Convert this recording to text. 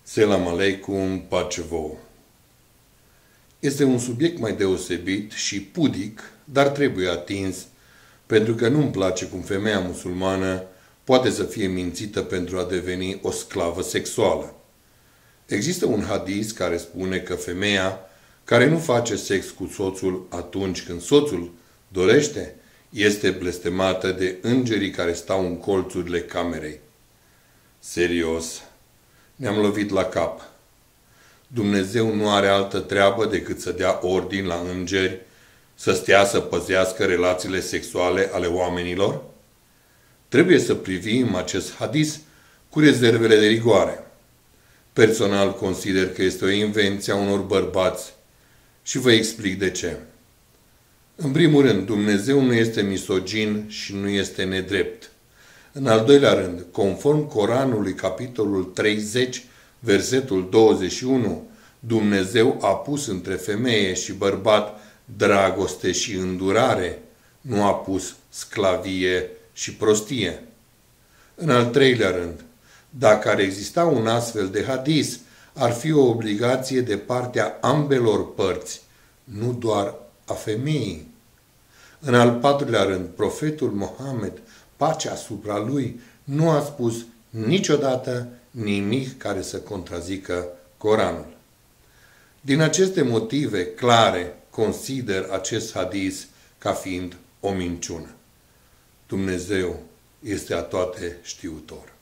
Selam aleikum, pace vouă. Este un subiect mai deosebit și pudic, dar trebuie atins, pentru că nu-mi place cum femeia musulmană poate să fie mințită pentru a deveni o sclavă sexuală. Există un hadis care spune că femeia care nu face sex cu soțul atunci când soțul dorește, este blestemată de îngerii care stau în colțurile camerei. Serios, ne-am lovit la cap. Dumnezeu nu are altă treabă decât să dea ordin la îngeri să stea să păzească relațiile sexuale ale oamenilor? Trebuie să privim acest hadis cu rezervele de rigoare. Personal consider că este o invenție a unor bărbați și vă explic de ce. În primul rând, Dumnezeu nu este misogin și nu este nedrept. În al doilea rând, conform Coranului, capitolul 30, versetul 21, Dumnezeu a pus între femeie și bărbat dragoste și îndurare, nu a pus sclavie și prostie. În al treilea rând, dacă ar exista un astfel de hadis, ar fi o obligație de partea ambelor părți, nu doar a femeii. În al patrulea rând, profetul Mohamed, pacea asupra lui, nu a spus niciodată nimic care să contrazică Coranul. Din aceste motive clare, consider acest hadis ca fiind o minciună. Dumnezeu este atoate știutor.